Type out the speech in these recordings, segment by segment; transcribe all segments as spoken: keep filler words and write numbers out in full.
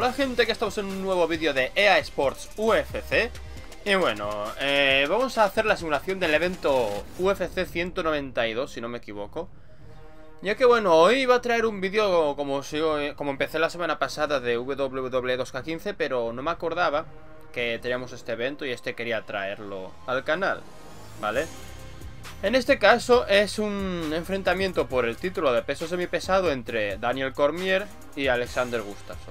Hola gente, que estamos en un nuevo vídeo de E A Sports U F C. Y bueno, eh, vamos a hacer la simulación del evento U F C ciento noventa y dos, si no me equivoco. Ya que bueno, hoy iba a traer un vídeo como, como empecé la semana pasada de W W E dos K quince, pero no me acordaba que teníamos este evento y este quería traerlo al canal, ¿vale? En este caso es un enfrentamiento por el título de peso semipesado entre Daniel Cormier y Alexander Gustafsson.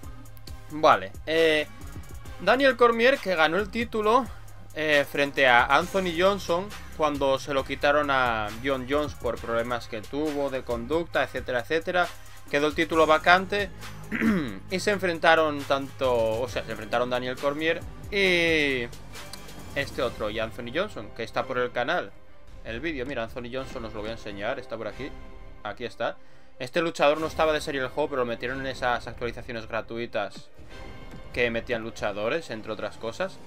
Vale, eh, Daniel Cormier, que ganó el título eh, frente a Anthony Johnson cuando se lo quitaron a Jon Jones por problemas que tuvo de conducta, etcétera, etcétera. Quedó el título vacante y se enfrentaron tanto, o sea, se enfrentaron Daniel Cormier y este otro, y Anthony Johnson, que está por el canal. El vídeo, mira, Anthony Johnson os lo voy a enseñar, está por aquí, aquí está. Este luchador no estaba de serie el juego, pero lo metieron en esas actualizaciones gratuitas que metían luchadores, entre otras cosas.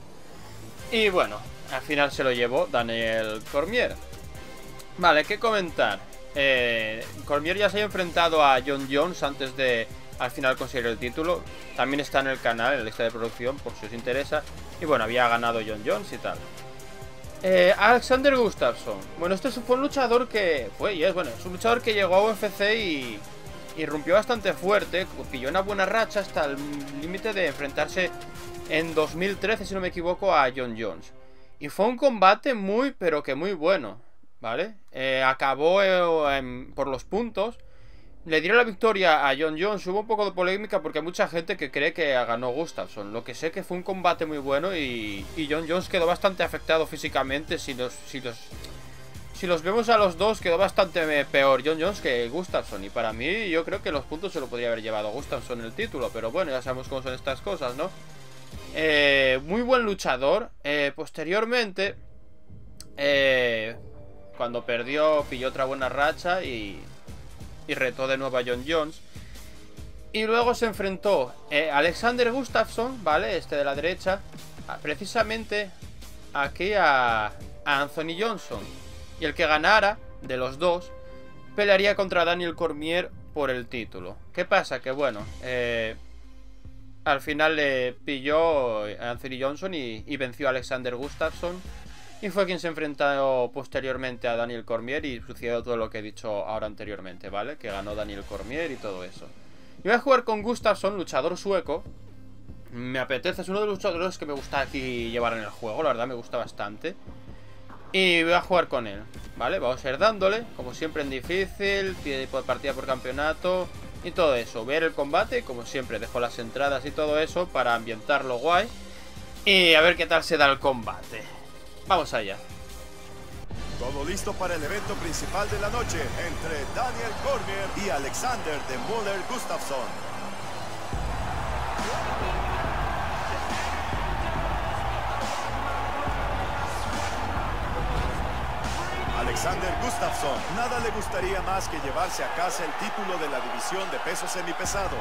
Y bueno, al final se lo llevó Daniel Cormier. Vale, ¿qué comentar? Eh, Cormier ya se ha enfrentado a Jon Jones antes de al final conseguir el título. También está en el canal, en la lista de producción, por si os interesa. Y bueno, había ganado Jon Jones y tal. Eh, Alexander Gustafsson. Bueno, este fue un luchador que fue y es, bueno, es un luchador que llegó a U F C y, y rompió bastante fuerte. Pilló una buena racha hasta el límite de enfrentarse en dos mil trece, si no me equivoco, a Jon Jones. Y fue un combate muy, pero que muy bueno, ¿vale? Eh, acabó eh, en, por los puntos. Le dieron la victoria a Jon Jones. Hubo un poco de polémica porque hay mucha gente que cree que ganó Gustafsson. Lo que sé que fue un combate muy bueno y, y Jon Jones quedó bastante afectado físicamente. Si los, si los si los vemos a los dos, quedó bastante peor Jon Jones que Gustafsson. Y para mí, yo creo que los puntos se lo podría haber llevado Gustafsson el título. Pero bueno, ya sabemos cómo son estas cosas, ¿no? Eh, muy buen luchador. Eh, posteriormente, eh, cuando perdió, pilló otra buena racha y... y retó de nuevo a Jon Jones. Y luego se enfrentó eh, Alexander Gustafsson, ¿vale? Este de la derecha, a, precisamente aquí a, a Anthony Johnson. Y el que ganara de los dos pelearía contra Daniel Cormier por el título. ¿Qué pasa? Que bueno, eh, al final le pilló a Anthony Johnson y, y venció a Alexander Gustafsson. Y fue quien se enfrentó posteriormente a Daniel Cormier y sucedió todo lo que he dicho ahora anteriormente, ¿vale? Que ganó Daniel Cormier y todo eso. Yo voy a jugar con Gustafsson, luchador sueco. Me apetece, es uno de los luchadores que me gusta aquí llevar en el juego, la verdad me gusta bastante. Y voy a jugar con él, ¿vale? Vamos a ir dándole, como siempre en difícil, partida por campeonato y todo eso. Ver el combate, como siempre dejo las entradas y todo eso para ambientarlo guay. Y a ver qué tal se da el combate. Vamos allá. Todo listo para el evento principal de la noche entre Daniel Cormier y Alexander "The Mauler" Gustafsson. Alexander Gustafsson nada le gustaría más que llevarse a casa el título de la división de peso semipesado.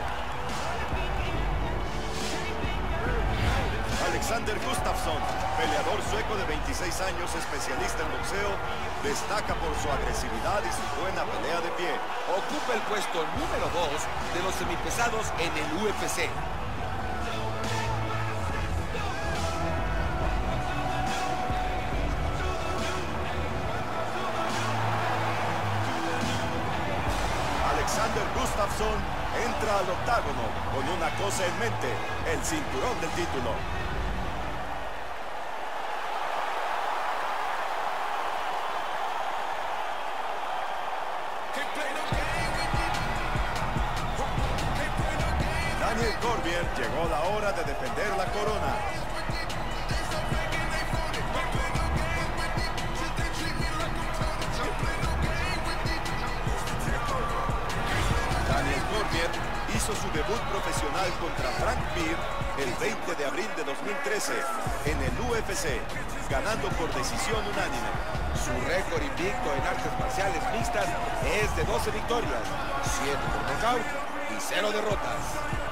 Alexander Gustafsson, peleador sueco de veintiséis años, especialista en boxeo, destaca por su agresividad y su buena pelea de pie. Ocupa el puesto número dos de los semipesados en el U F C. Alexander Gustafsson entra al octágono con una cosa en mente: el cinturón del título. Daniel Cormier, llegó la hora de defender la corona. Daniel Cormier hizo su debut profesional contra Frank Mir el veinte de abril de dos mil trece en el U F C, ganando por decisión unánime. Su récord invicto en artes marciales mixtas es de doce victorias, siete por nocaut y cero derrotas.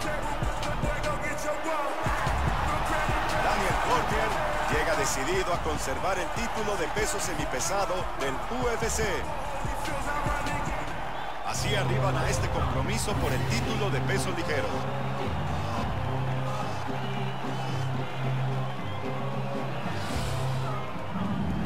Daniel Cormier llega decidido a conservar el título de peso semipesado del U F C. Así arriban a este compromiso por el título de peso ligero.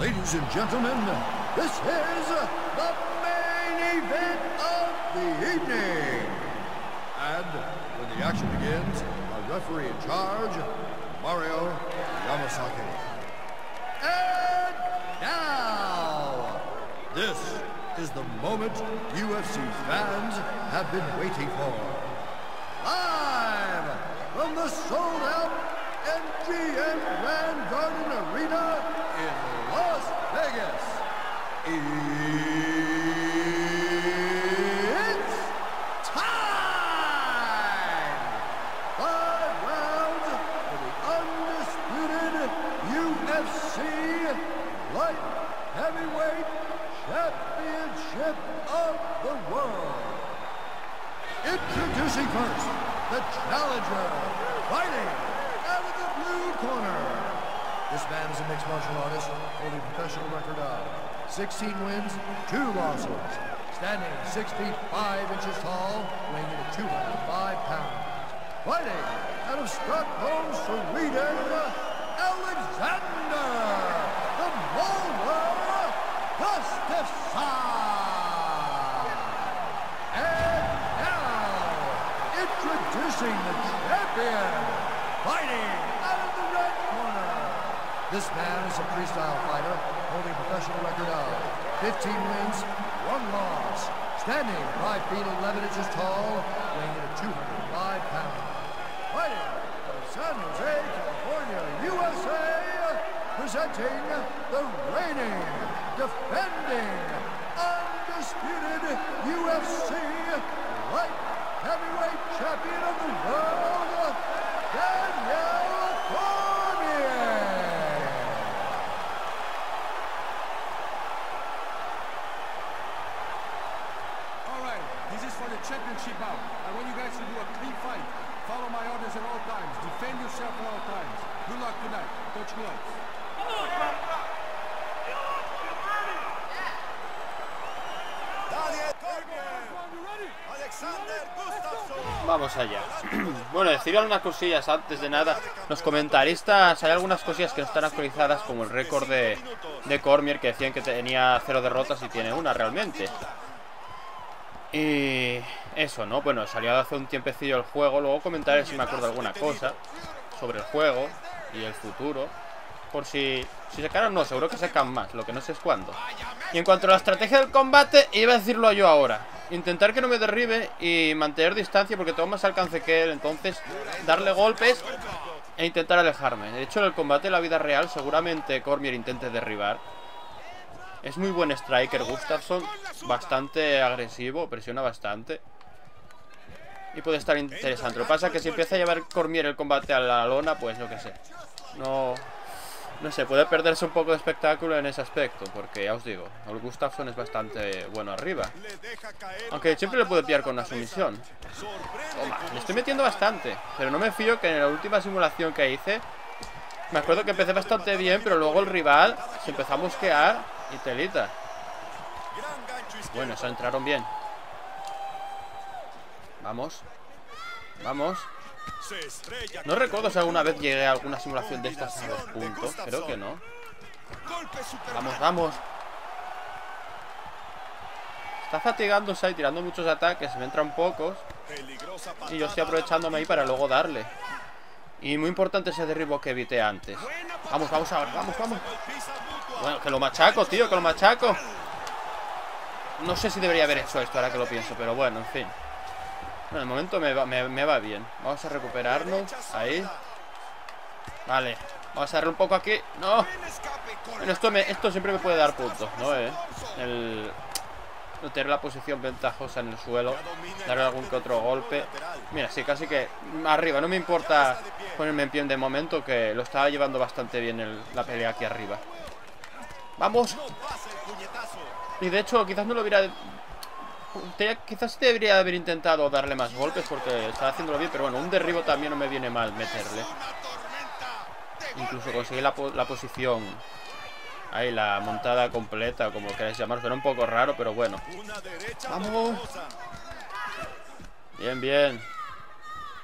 Ladies and gentlemen, this is the main event of the evening. And when the action begins, our referee in charge, Mario Yamasaki. And now, this is the moment U F C fans have been waiting for. Live from the sold-out M G M Grand Garden Arena in Las Vegas. It's time! Five rounds for the undisputed U F C Light Heavyweight Championship of the world. Introducing first, the challenger, fighting out of the blue corner. This man is a mixed martial artist holding a professional record of sixteen wins, two losses. Standing six feet five inches tall, weighing in at two hundred five pounds. Fighting out of Stockholm, Sweden, Alexander the Mauler Gustafsson. And now, introducing the champion, fighting out of the red corner. This man is a freestyle fighter, holding a professional record of fifteen wins, one loss. Standing five feet eleven inches tall, weighing in at two hundred five pounds. Fighting out of San Jose, California, U S A, presenting the reigning, defending, undisputed U F C light heavyweight champion of the world, Daniel Cormier. All right, this is for the championship bout. I want you guys to do a clean fight. Follow my orders at all times. Defend yourself at all times. Good luck tonight. Touch gloves. Daniel Cormier, Alexander Gustafsson. Vamos allá. Bueno, decir algunas cosillas antes de nada. Los comentaristas, hay algunas cosillas que no están actualizadas, como el récord de, de Cormier, que decían que tenía cero derrotas y tiene una realmente. Y eso, ¿no? Bueno, salió hace un tiempecillo el juego. Luego comentaré si me acuerdo alguna cosa sobre el juego y el futuro. Por si, si sacaron, no, seguro que sacan más. Lo que no sé es cuándo. Y en cuanto a la estrategia del combate, iba a decirlo yo ahora. Intentar que no me derribe y mantener distancia, porque tengo más alcance que él. Entonces, darle golpes e intentar alejarme. De hecho, en el combate en la vida real, seguramente Cormier intente derribar. Es muy buen striker Gustafsson, bastante agresivo, presiona bastante. Y puede estar interesante. Lo que pasa es que si empieza a llevar Cormier el combate a la lona, pues yo qué sé. No, no sé, puede perderse un poco de espectáculo en ese aspecto. Porque ya os digo, el Gustafsson es bastante bueno arriba. Aunque siempre le puede pillar con una sumisión. Toma, le estoy metiendo bastante. Pero no me fío que en la última simulación que hice, me acuerdo que empecé bastante bien, pero luego el rival se empezó a mosquear. Y telita. Bueno, se entraron bien. Vamos. Vamos. No recuerdo si alguna vez llegué a alguna simulación de estas a dos puntos. Creo que no. Vamos, vamos. Está fatigándose y tirando muchos ataques. Me entran pocos. Y yo estoy aprovechándome ahí para luego darle. Y muy importante ese derribo que evité antes. Vamos, vamos ahora, vamos, vamos. Bueno, que lo machaco, tío, que lo machaco. No sé si debería haber hecho esto ahora que lo pienso, pero bueno, en fin. Bueno, de momento me va, me, me va bien. Vamos a recuperarnos, ahí. Vale, vamos a darle un poco aquí. No. Bueno, esto, me, esto siempre me puede dar puntos, ¿no? Eh? El... No tener la posición ventajosa en el suelo. Darle algún que otro golpe. Mira, sí, casi que arriba. No me importa ponerme en pie de momento, que lo estaba llevando bastante bien el, la pelea aquí arriba. ¡Vamos! Y de hecho, quizás no lo hubiera... Te, quizás debería haber intentado darle más golpes, porque estaba haciéndolo bien. Pero bueno, un derribo también no me viene mal meterle. Incluso conseguir la, la posición... Ahí, la montada completa, como queráis llamar. Suena un poco raro, pero bueno. ¡Vamos! Bien, bien.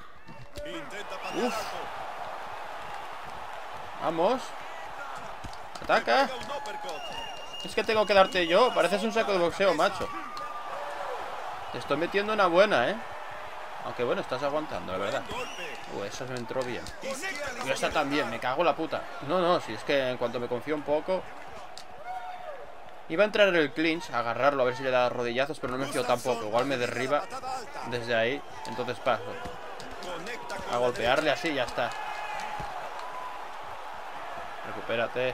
Uf. Vamos. Ataca. Es que tengo que darte yo. Pareces un saco de boxeo, macho. Te estoy metiendo una buena, ¿eh? Aunque bueno, estás aguantando, la verdad. Uh, esa me entró bien. Y esta también, me cago en la puta. No, no, si es que en cuanto me confío un poco... Iba a entrar en el clinch, a agarrarlo, a ver si le da rodillazos, pero no me fío tampoco. Igual me derriba desde ahí, entonces paso. A golpearle así, ya está. Recupérate.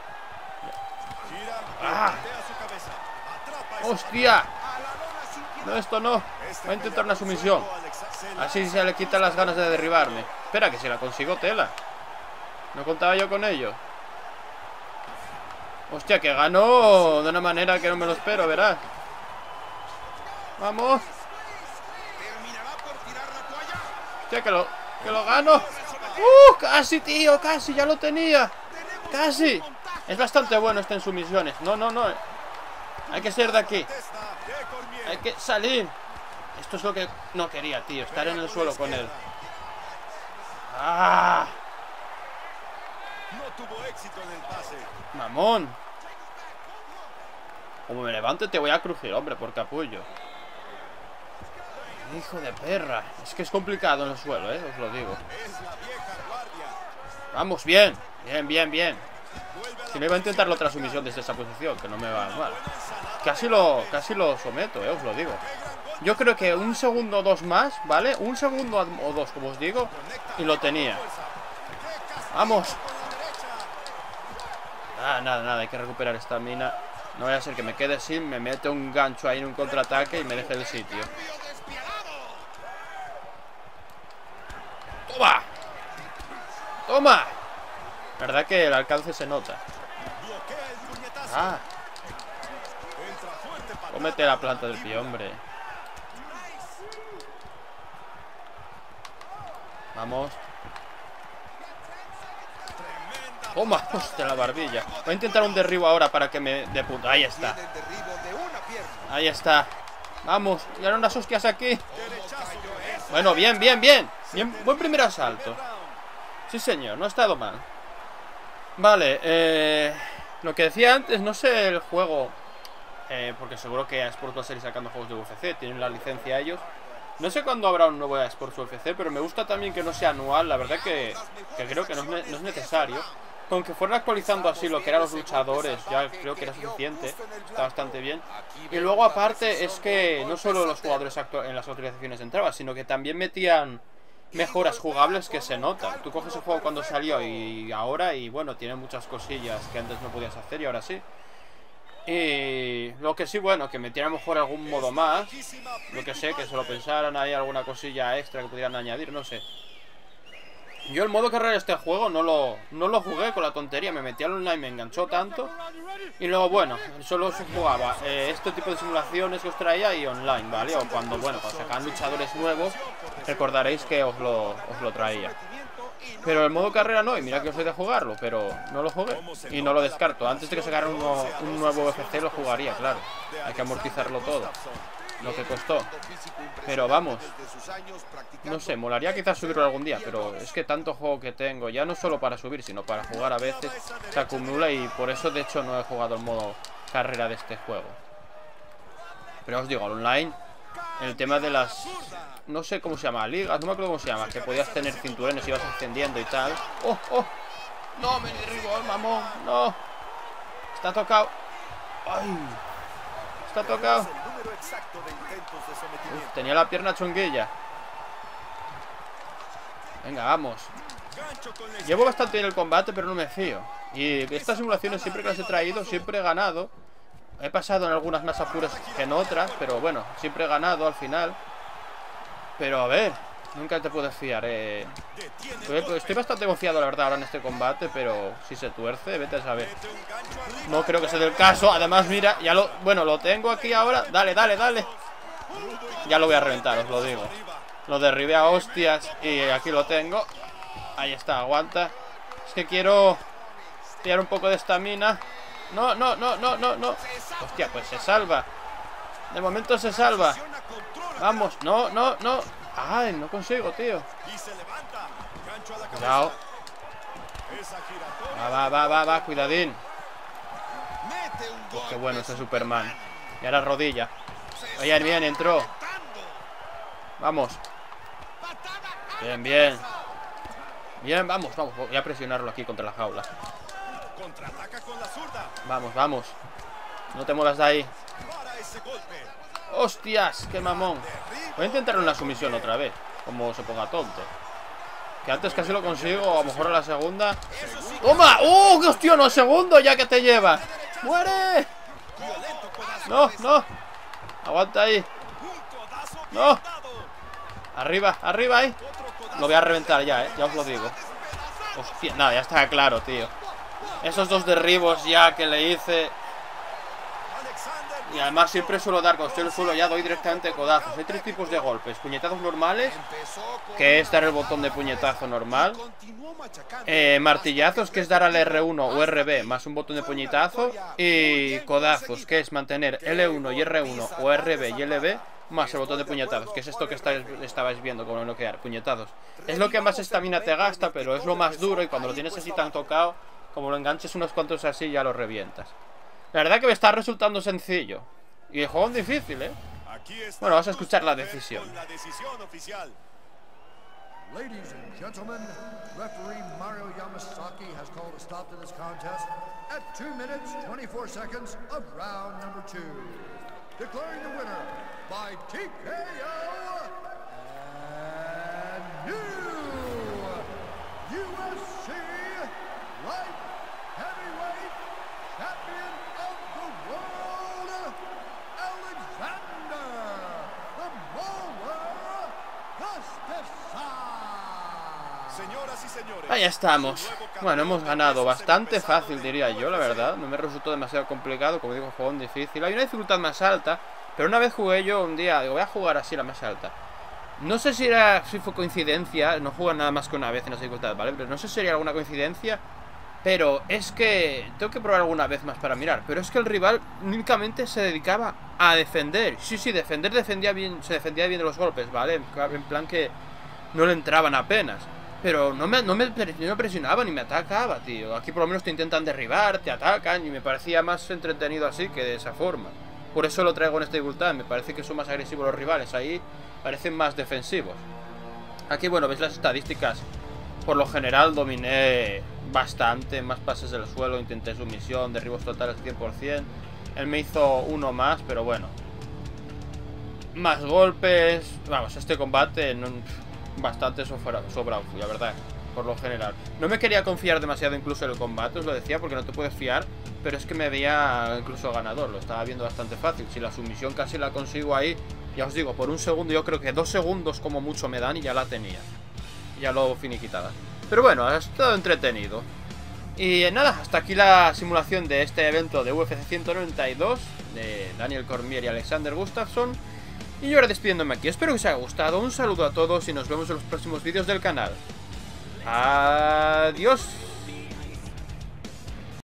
¡Ah! ¡Hostia! No, esto no. Voy a intentar una sumisión. Así se le quitan las ganas de derribarme. Espera, que si la consigo, tela. No contaba yo con ello. Hostia, que ganó de una manera que no me lo espero, verás. Vamos. Hostia, que lo, que lo gano. ¡Uh! Casi, tío, casi, ya lo tenía. Casi. Es bastante bueno este en sumisiones. No, no, no. Hay que ser de aquí. Hay que salir. Esto es lo que no quería, tío. Estar en el suelo con él. ¡Ah! No tuvo éxito en el pase. Mamón. Como me levante te voy a crujir, hombre, por capullo. Hijo de perra. Es que es complicado en el suelo, eh, os lo digo. Vamos, bien. Bien, bien, bien. Si no iba a intentar la otra sumisión desde esa posición, que no me va mal. Casi lo, casi lo someto, eh, os lo digo. Yo creo que un segundo o dos más, ¿vale? Un segundo o dos, como os digo, y lo tenía. Vamos. Ah, nada, nada, hay que recuperar esta mina. No vaya a ser que me quede sin, me mete un gancho ahí en un contraataque y me deje el sitio. ¡Toma! ¡Toma! La verdad que el alcance se nota. Ah. Cómete la planta del pie, hombre. Vamos. Toma, hostia, la barbilla. Voy a intentar un derribo ahora para que me dé puta. Ahí está. Ahí está. Vamos, y ahora unas hostias aquí. Bueno, bien, bien, bien. Bien, buen primer asalto. Sí, señor, no ha estado mal. Vale, eh... lo que decía antes, no sé el juego, eh, porque seguro que eSports va a seguir sacando juegos de U F C. Tienen la licencia ellos. No sé cuándo habrá un nuevo eSports U F C, pero me gusta también que no sea anual. La verdad que, que creo que no es, no es necesario. Con que fueran actualizando así lo que eran los luchadores, ya creo que era suficiente. Está bastante bien. Y luego aparte es que no solo los jugadores en las actualizaciones entraban, sino que también metían mejoras jugables que se notan. Tú coges el juego cuando salió y ahora, y bueno, tiene muchas cosillas que antes no podías hacer y ahora sí. Y lo que sí, bueno, que metieran mejor algún modo más. Lo que sé, que se lo pensaran ahí, alguna cosilla extra que pudieran añadir, no sé. Yo el modo carrera de este juego no lo, no lo jugué con la tontería. Me metí al online, me enganchó tanto. Y luego, bueno, solo se jugaba eh, este tipo de simulaciones que os traía y online, ¿vale? O cuando, bueno, cuando sacaban luchadores nuevos, recordaréis que os lo, os lo traía. Pero el modo carrera no, y mira que os soy de jugarlo, pero no lo jugué. Y no lo descarto. Antes de que sacaran uno, un nuevo U F C lo jugaría, claro. Hay que amortizarlo todo. Lo que costó. Pero vamos, no sé, molaría quizás subirlo algún día. Pero es que tanto juego que tengo, ya no solo para subir, sino para jugar a veces, se acumula. Y por eso de hecho no he jugado el modo carrera de este juego. Pero os digo, online, el tema de las, no sé cómo se llama, ligas, no me acuerdo cómo se llama, que podías tener cinturones y ibas ascendiendo y tal. ¡Oh, oh! No, me derribo, mamón, no. Está tocado. ¡Ay! Está tocado. Uf, tenía la pierna chunguilla. Venga, vamos. Llevo bastante bien el combate, pero no me fío. Y estas simulaciones siempre que las he traído, siempre he ganado. He pasado en algunas más apuras que en otras, pero bueno, siempre he ganado al final. Pero a ver, nunca te puedes fiar, eh. Estoy bastante confiado, la verdad, ahora en este combate, pero si se tuerce, vete a saber. No creo que sea el caso. Además, mira, ya lo... Bueno, lo tengo aquí ahora. Dale, dale, dale. Ya lo voy a reventar, os lo digo. Lo derribé a hostias y aquí lo tengo. Ahí está, aguanta. Es que quiero pillar un poco de estamina. No, no, no, no, no, no. Hostia, pues se salva. De momento se salva. Vamos, no, no, no. Ay, no consigo, tío. Cuidado. Va, va, va, va, va, cuidadín. Pues qué bueno ese Superman. Y ahora rodilla. Oye, bien, entró. Vamos. Bien, bien. Bien, vamos, vamos. Voy a presionarlo aquí contra la jaula. Contraataca con la zurda. Vamos, vamos. No te muevas de ahí. Para ese golpe. ¡Hostias! ¡Qué mamón! Voy a intentar una sumisión otra vez. Como se ponga tonto. Que antes casi lo consigo. A lo mejor a la segunda. ¡Toma! ¡Uh! ¡Qué hostia! No, segundo ya que te lleva. ¡Muere! No, no. Aguanta ahí. No. Arriba, arriba ahí. Lo voy a reventar ya, eh. Ya os lo digo. Hostia, nada, ya está claro, tío. Esos dos derribos ya que le hice. Y además siempre suelo dar, cuando estoy en el suelo ya doy directamente codazos. Hay tres tipos de golpes. Puñetazos normales, que es dar el botón de puñetazo normal. eh, Martillazos, que es dar al R uno o R B más un botón de puñetazo. Y codazos, que es mantener L uno y R uno o R B y L B más el botón de puñetazos, que es esto que estáis, estabais viendo como noquear, puñetazos. Es lo que más estamina te gasta, pero es lo más duro. Y cuando lo tienes así tan tocado, como lo enganches unos cuantos así, ya lo revientas. La verdad que me está resultando sencillo. Y el juego es difícil, ¿eh? Bueno, vamos a escuchar la decisión. Ladies and gentlemen, referee Mario Yamasaki has called a stop to this contest at two minutes, twenty-four seconds of round number two. Declaring the winner by T K O and new U F C Light Heavyweight Champion of the World, Alexander the Mower Gustafsson. Señoras y señores, Ahí estamos. Bueno, hemos ganado bastante fácil, diría yo, la verdad. No me resultó demasiado complicado, como digo, juego difícil. Hay una dificultad más alta, pero una vez jugué yo un día, digo, voy a jugar así la más alta. No sé si era, si fue coincidencia, no juegan nada más que una vez en esa dificultad, ¿vale? Pero no sé si sería alguna coincidencia, pero es que tengo que probar alguna vez más para mirar. Pero es que el rival únicamente se dedicaba a defender. Sí, sí, defender, defendía bien, se defendía bien de los golpes, ¿vale? En plan que no le entraban apenas. Pero no me, no, me, no me presionaba ni me atacaba, tío. Aquí por lo menos te intentan derribar, te atacan. Y me parecía más entretenido así que de esa forma. Por eso lo traigo en esta dificultad. Me parece que son más agresivos los rivales. Ahí parecen más defensivos. Aquí, bueno, veis las estadísticas. Por lo general dominé bastante. Más pases del suelo, intenté sumisión, derribos totales cien por cien. Él me hizo uno más, pero bueno. Más golpes. Vamos, este combate no... bastante sobrado, la verdad, por lo general. No me quería confiar demasiado incluso en el combate, os lo decía, porque no te puedes fiar. Pero es que me veía incluso ganador, lo estaba viendo bastante fácil. Si la sumisión casi la consigo ahí, ya os digo, por un segundo, yo creo que dos segundos como mucho me dan y ya la tenía. Ya lo finiquitada. Pero bueno, ha estado entretenido. Y nada, hasta aquí la simulación de este evento de U F C ciento noventa y dos de Daniel Cormier y Alexander Gustafsson. Y yo ahora despidiéndome aquí. Espero que os haya gustado. Un saludo a todos y nos vemos en los próximos vídeos del canal. Adiós.